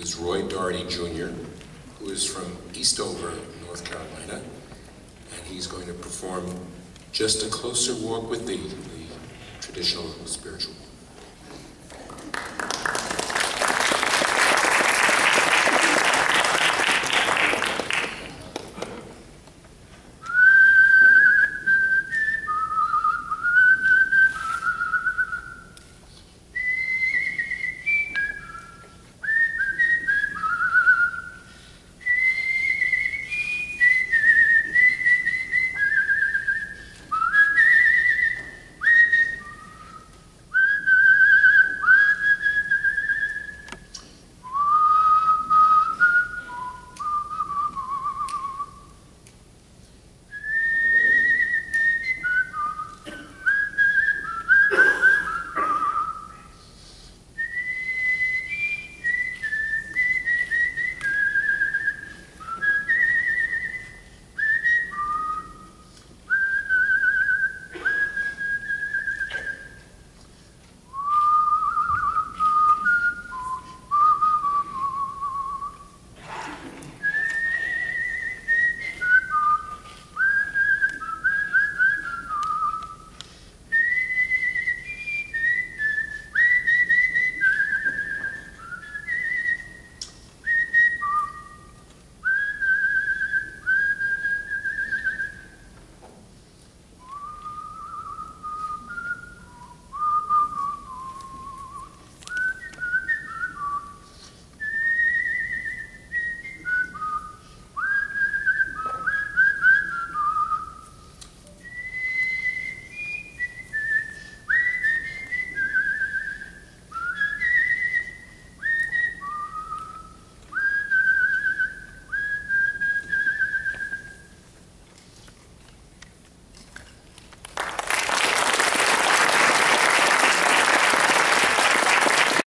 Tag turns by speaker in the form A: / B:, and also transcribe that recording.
A: is Roy Doherty Jr., who is from Eastover, North Carolina, and he's going to perform Just a Closer Walk with Thee, the traditional spiritual